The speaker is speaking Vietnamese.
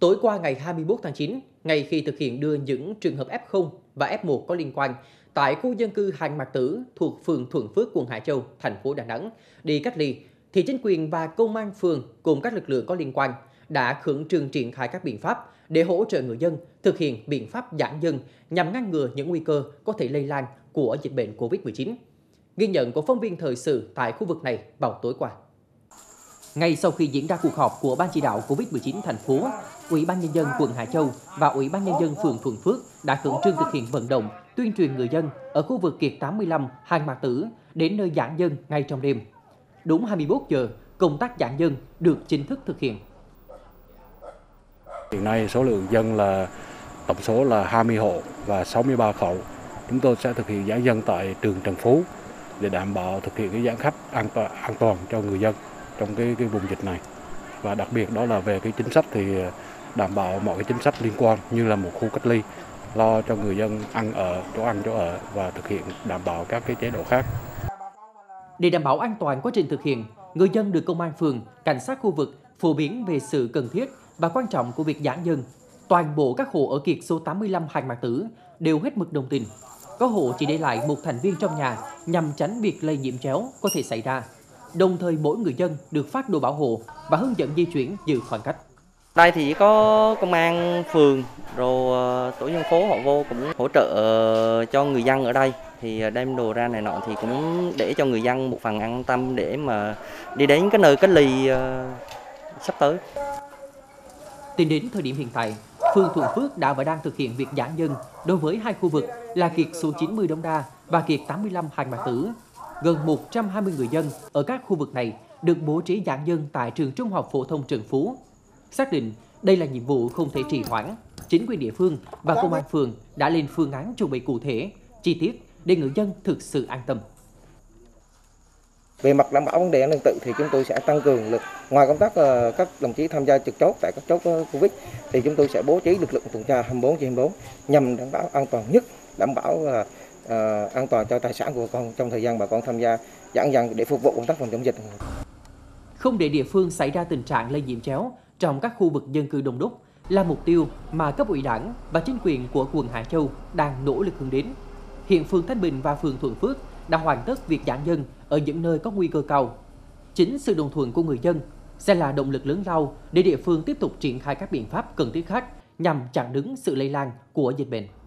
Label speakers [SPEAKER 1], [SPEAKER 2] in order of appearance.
[SPEAKER 1] Tối qua ngày 21 tháng 9, ngay khi thực hiện đưa những trường hợp F0 và F1 có liên quan tại khu dân cư Hàng Mạc Tử thuộc phường Thuận Phước, quận Hải Châu, thành phố Đà Nẵng đi cách ly, thì chính quyền và công an phường cùng các lực lượng có liên quan đã khẩn trương triển khai các biện pháp để hỗ trợ người dân thực hiện biện pháp giãn dân nhằm ngăn ngừa những nguy cơ có thể lây lan của dịch bệnh COVID-19. Ghi nhận của phóng viên thời sự tại khu vực này vào tối qua. Ngay sau khi diễn ra cuộc họp của Ban chỉ đạo COVID-19 thành phố, Ủy ban Nhân dân quận Hải Châu và Ủy ban Nhân dân phường Thuận Phước đã khẩn trương thực hiện vận động, tuyên truyền người dân ở khu vực Kiệt 85, Hàng Mạc Tử đến nơi giãn dân ngay trong đêm. Đúng 21 giờ, công tác giãn dân được chính thức thực hiện.
[SPEAKER 2] Hiện nay số lượng dân là tổng số là 20 hộ và 63 khẩu. Chúng tôi sẽ thực hiện giãn dân tại trường Trần Phú để đảm bảo thực hiện cái giãn cách an toàn cho người dân trong cái vùng dịch này. Và đặc biệt đó là về cái chính sách thì đảm bảo mọi cái chính sách liên quan như là một khu cách ly, lo cho người dân ăn chỗ ở và thực hiện đảm bảo các cái chế độ khác.
[SPEAKER 1] Để đảm bảo an toàn quá trình thực hiện, người dân được công an phường, cảnh sát khu vực phổ biến về sự cần thiết và quan trọng của việc giãn dân. Toàn bộ các hộ ở Kiệt số 85 Hàng Mạc Tử đều hết mực đồng tình. Có hộ chỉ để lại một thành viên trong nhà nhằm tránh việc lây nhiễm chéo có thể xảy ra. Đồng thời mỗi người dân được phát đồ bảo hộ và hướng dẫn di chuyển giữ khoảng cách.
[SPEAKER 3] Đây thì có công an phường rồi tổ dân phố họ vô cũng hỗ trợ cho người dân ở đây, thì đem đồ ra này nọ thì cũng để cho người dân một phần an tâm để mà đi đến cái nơi cách ly sắp tới.
[SPEAKER 1] Tính đến thời điểm hiện tại, phường Thuận Phước đã và đang thực hiện việc giãn dân đối với hai khu vực là Kiệt số 90 Đống Đa và Kiệt 85 Hàng Mạc Tử. Gần 120 người dân ở các khu vực này được bố trí giãn dân tại trường Trung học phổ thông Trần Phú. Xác định đây là nhiệm vụ không thể trì hoãn, chính quyền địa phương và công an phường đã lên phương án chuẩn bị cụ thể, chi tiết để người dân thực sự an tâm.
[SPEAKER 4] Về mặt đảm bảo vấn đề an ninh trật tự thì chúng tôi sẽ tăng cường lực. Ngoài công tác các đồng chí tham gia trực chốt tại các chốt Covid thì chúng tôi sẽ bố trí lực lượng tuần tra 24/24 nhằm đảm bảo an toàn nhất, đảm bảo an toàn cho tài sản của bà con trong thời gian bà con tham gia giãn dân để phục vụ công tác phòng chống dịch.
[SPEAKER 1] Không để địa phương xảy ra tình trạng lây nhiễm chéo trong các khu vực dân cư đông đúc là mục tiêu mà cấp ủy Đảng và chính quyền của quận Hải Châu đang nỗ lực hướng đến. Hiện phường Thanh Bình và phường Thuận Phước đã hoàn tất việc giãn dân ở những nơi có nguy cơ cao. Chính sự đồng thuận của người dân sẽ là động lực lớn lao để địa phương tiếp tục triển khai các biện pháp cần thiết khác nhằm chặn đứng sự lây lan của dịch bệnh.